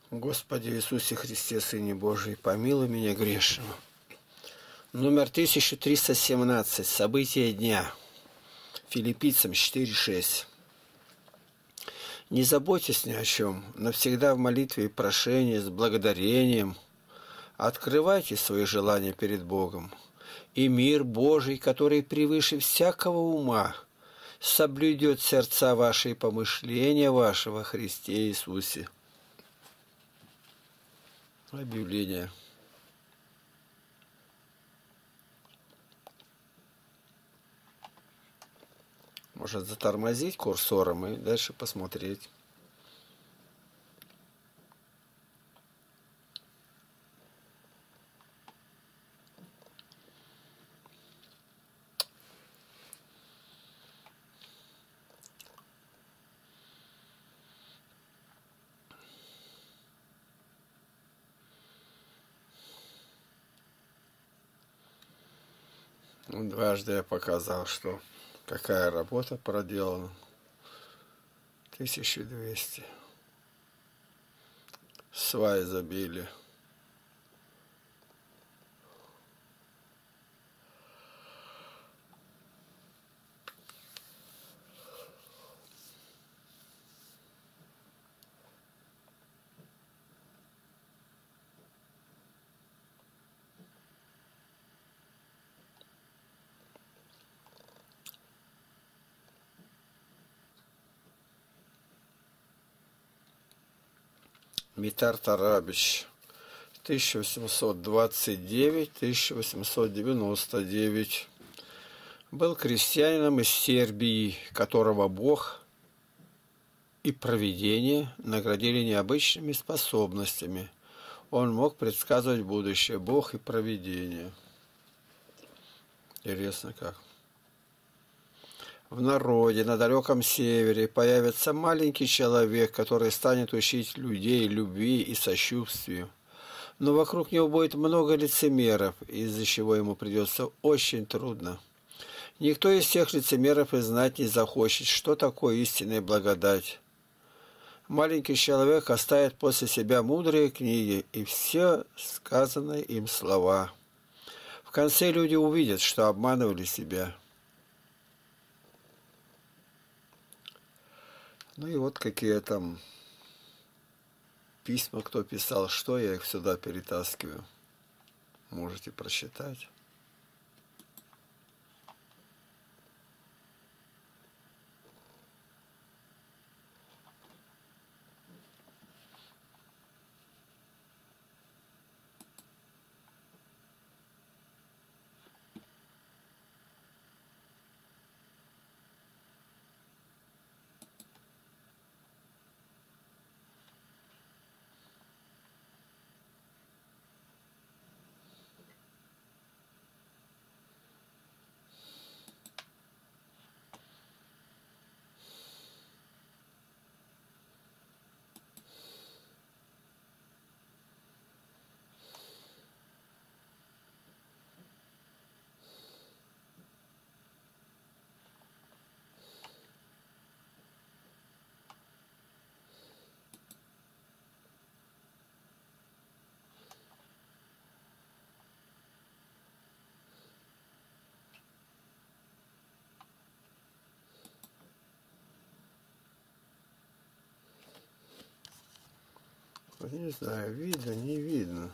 Господи Иисусе Христе, Сыне Божий, помилуй меня грешного. Номер 1317. События дня. Филиппийцам 4:6. Не заботьтесь ни о чем, но всегда в молитве и прошении с благодарением открывайте свои желания перед Богом, и мир Божий, который превыше всякого ума, соблюдет сердца ваши и помышления ваши во Христе Иисусе. Объявление. Может затормозить курсором и дальше посмотреть. Дважды я показал, что какая работа проделана. 1200. Сваи забили. Митар Тарабич, 1829-1899, был крестьянином из Сербии, которого Бог и провидение наградили необычными способностями. Он мог предсказывать будущее. Бог и провидение. Интересно как. В народе на далеком севере появится маленький человек, который станет учить людей любви и сочувствию. Но вокруг него будет много лицемеров, из-за чего ему придется очень трудно. Никто из всех лицемеров и знать не захочет, что такое истинная благодать. Маленький человек оставит после себя мудрые книги и все сказанные им слова. В конце люди увидят, что обманывали себя. Ну и вот какие там письма кто писал, что я их сюда перетаскиваю. Можете прочитать. Не знаю, видно, не видно.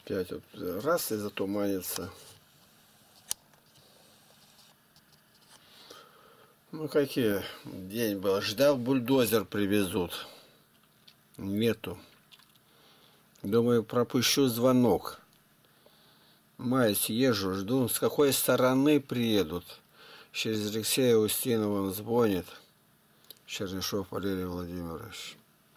опять вот раз и затуманится. Ну какие, день был, ждал, бульдозер привезут, нету. Думаю, пропущу звонок. Маюсь, езжу, жду, с какой стороны приедут. Через Алексея Устинова он звонит. Чернышов Валерий Владимирович.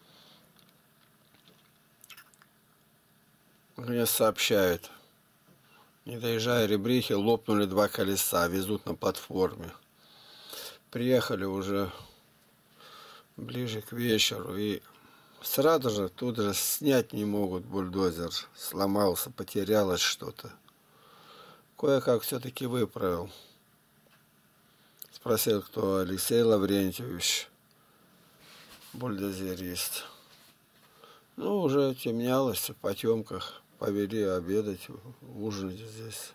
Мне сообщают. Не доезжая Ребрихи, лопнули 2 колеса, везут на платформе. Приехали уже ближе к вечеру и сразу же тут же снять не могут бульдозер. Сломался, потерялось что-то. Кое-как все-таки выправил. Спросил, кто Алексей Лаврентьевич, бульдозерист. Ну, уже темнялось, в потемках. Повели обедать, ужинать здесь.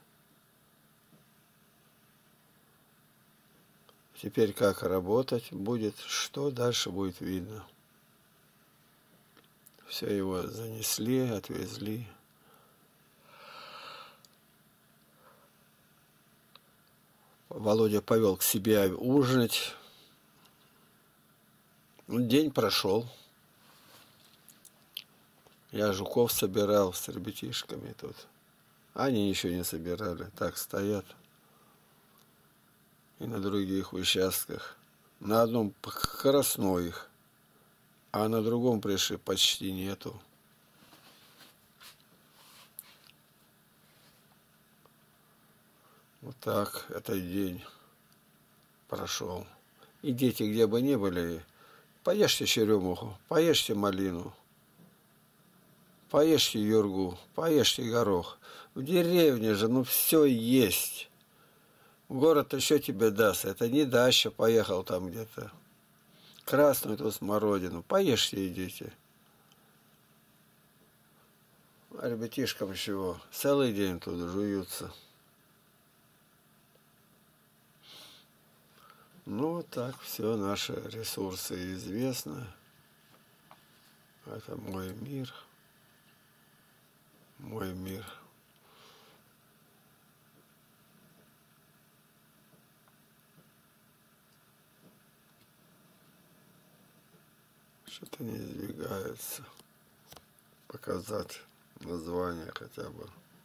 Теперь как работать будет, что дальше будет видно. Все его занесли, отвезли. Володя повел к себе ужинать. День прошел. Я жуков собирал с ребятишками тут. Они еще не собирали, так стоят. И на других участках. На одном красно их, а на другом пришли почти нету. Вот так этот день прошел. И дети, где бы ни были, поешьте черемуху, поешьте малину, поешьте юргу, поешьте горох. В деревне же, ну, все есть. Город еще тебе даст. Это не дача, поехал там где-то. Красную эту смородину. Поешьте, идите. А ребятишкам чего? Целый день тут жуются. Ну, вот так все наши ресурсы известны. Это мой мир. Мой мир. Что-то не сдвигается. Показать название хотя бы.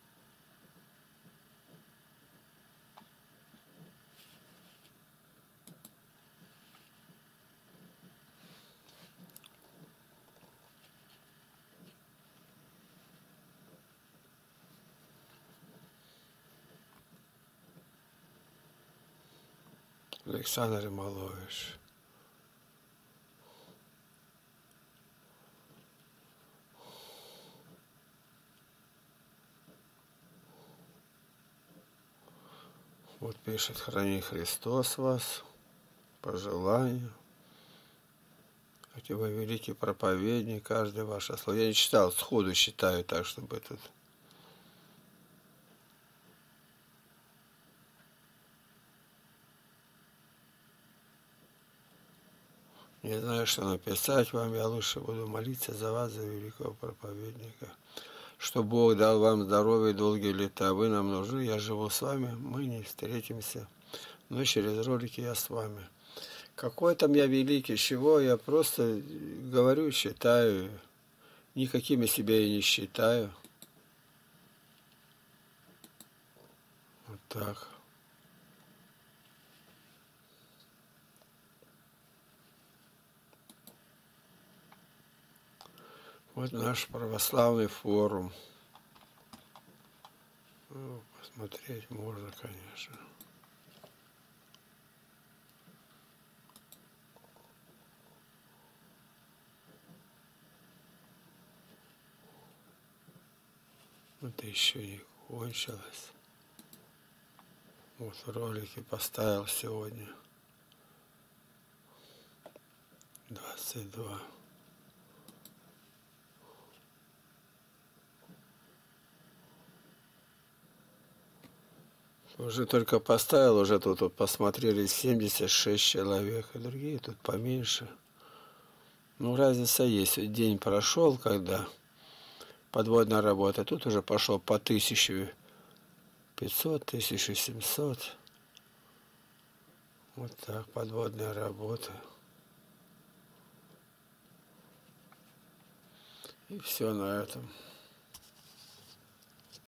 Александр Ималович. Вот пишет: храни Христос вас, пожелания. Хотя вы великий проповедник, каждый ваше слово. Я не читал, сходу считаю так, чтобы этот. Не знаю, что написать вам, я лучше буду молиться за вас, за великого проповедника. Что Бог дал вам здоровье и долгие лета. Вы нам нужны, я живу с вами, мы не встретимся. Но через ролики я с вами. Какой там я великий, чего, я просто говорю, считаю. Никакими себя я не считаю. Вот так. Вот наш православный форум. Ну, посмотреть можно, конечно. Это еще не кончилось. Вот ролики поставил сегодня. 22. Уже только поставил, уже тут посмотрели 76 человек, и другие тут поменьше. Ну, разница есть. День прошел, когда подводная работа. Тут уже пошел по 1500, 1700. Вот так, подводная работа. И все на этом.